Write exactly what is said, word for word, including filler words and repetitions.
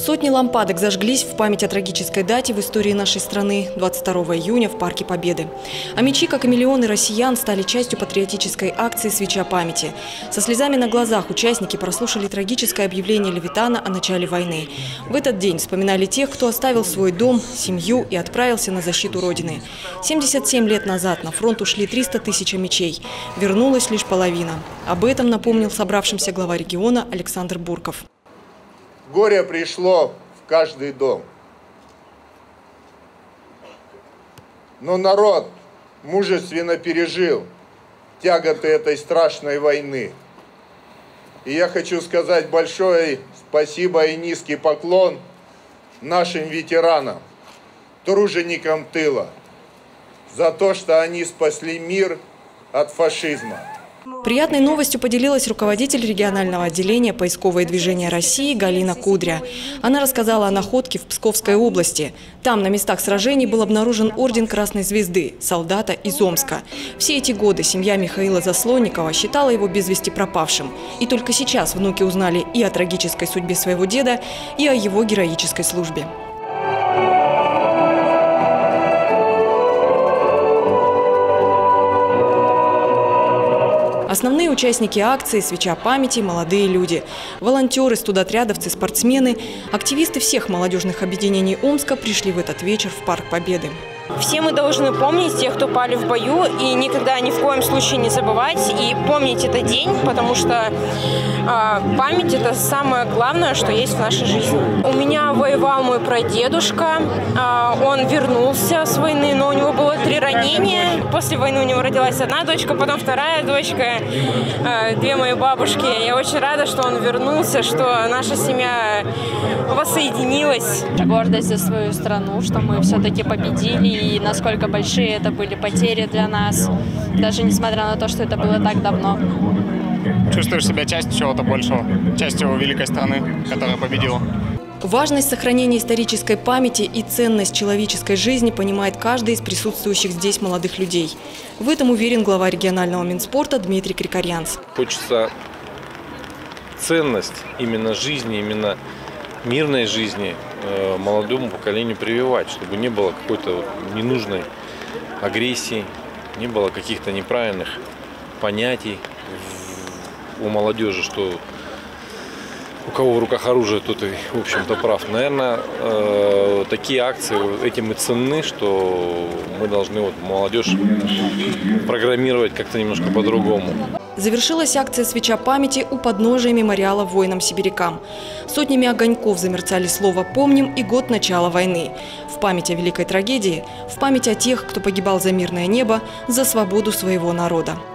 Сотни лампадок зажглись в память о трагической дате в истории нашей страны – двадцать второго июня в Парке Победы. А мечи, как и миллионы россиян, стали частью патриотической акции «Свеча памяти». Со слезами на глазах участники прослушали трагическое объявление Левитана о начале войны. В этот день вспоминали тех, кто оставил свой дом, семью и отправился на защиту Родины. семьдесят семь лет назад на фронт ушли триста тысяч мечей. Вернулась лишь половина. Об этом напомнил собравшимся глава региона Александр Бурков. Горе пришло в каждый дом. Но народ мужественно пережил тяготы этой страшной войны. И я хочу сказать большое спасибо и низкий поклон нашим ветеранам, труженикам тыла, за то, что они спасли мир от фашизма. Приятной новостью поделилась руководитель регионального отделения поисковое движение России Галина Кудря. Она рассказала о находке в Псковской области. Там на местах сражений был обнаружен орден Красной Звезды, солдата из Омска. Все эти годы семья Михаила Заслонникова считала его без вести пропавшим. И только сейчас внуки узнали и о трагической судьбе своего деда, и о его героической службе. Основные участники акции «Свеча памяти» – молодые люди. Волонтеры, студотрядовцы, спортсмены, активисты всех молодежных объединений Омска пришли в этот вечер в Парк Победы. Все мы должны помнить тех, кто пали в бою, и никогда ни в коем случае не забывать и помнить этот день, потому что э, память – это самое главное, что есть в нашей жизни. У меня воевал мой прадедушка, э, он вернулся с войны, но у него было три ранения. После войны у него родилась одна дочка, потом вторая дочка, э, две мои бабушки. Я очень рада, что он вернулся, что наша семья воссоединилась. Гордость за свою страну, что мы все-таки победили. И насколько большие это были потери для нас, даже несмотря на то, что это было так давно. Чувствуешь себя частью чего-то большего, частью великой страны, которая победила. Важность сохранения исторической памяти и ценность человеческой жизни понимает каждый из присутствующих здесь молодых людей. В этом уверен глава регионального Минспорта Дмитрий Крикорянц. Хочется ценность именно жизни, именно мирной жизни молодому поколению прививать, чтобы не было какой-то ненужной агрессии, не было каких-то неправильных понятий у молодежи, что у кого в руках оружие, тот и, в общем-то, прав. Наверное, э, такие акции этим и ценны, что мы должны вот, молодежь программировать как-то немножко по-другому. Завершилась акция «Свеча памяти» у подножия мемориала воинам-сибирякам. Сотнями огоньков замерцали слово «Помним» и год начала войны. В память о великой трагедии, в память о тех, кто погибал за мирное небо, за свободу своего народа.